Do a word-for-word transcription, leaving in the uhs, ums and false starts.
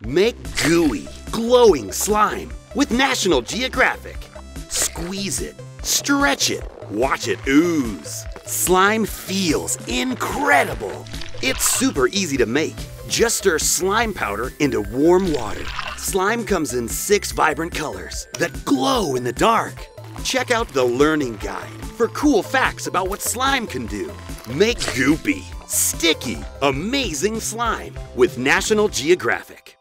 Make gooey, glowing slime with National Geographic. Squeeze it, stretch it, watch it ooze. Slime feels incredible. It's super easy to make. Just stir slime powder into warm water. Slime comes in six vibrant colors that glow in the dark. Check out the learning guide for cool facts about what slime can do. Make goopy, sticky, amazing slime with National Geographic.